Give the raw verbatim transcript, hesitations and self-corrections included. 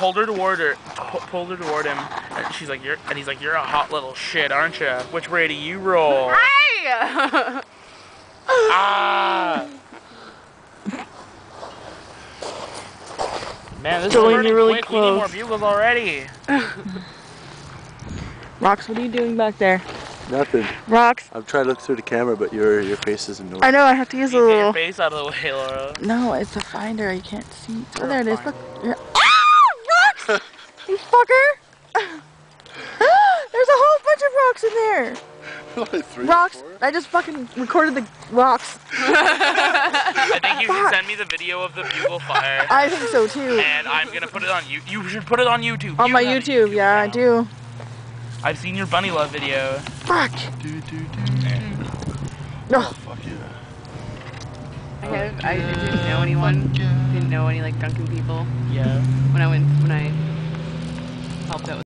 pulled her toward her, pulled her toward him, and she's like, "You're," and he's like, "You're a hot little shit, aren't you? Which way do you roll?" Hey! Ah! Man, this Jolene, is you're really quick. close. We need more bugles already. Rox, what are you doing back there? Nothing. Rox. I'm trying to look through the camera, but your your face isn't noticed. I know, I have to use a You get little... your face out of the way, Laura. No, it's a finder. I can't see. Oh, You're there it a is. Look. finder. You're... Ah! Rox! You fucker! There's a whole bunch of rocks in there. Three, Rocks. four? I just fucking recorded the rocks. I think you Fuck. should send me the video of the Bugle Fire. I think so too. And I'm gonna put it on you. You should put it on YouTube. On You my have a YouTube, yeah, I account. do. I've seen your bunny love video. Fuck. Do, do, do. No. Oh, fuck yeah. I have. I didn't know anyone. Didn't know any like Duncan people. Yeah. When I went. When I helped out with